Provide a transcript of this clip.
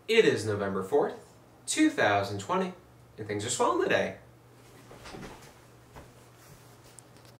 It is November 4th, 2020, and things are swelling today.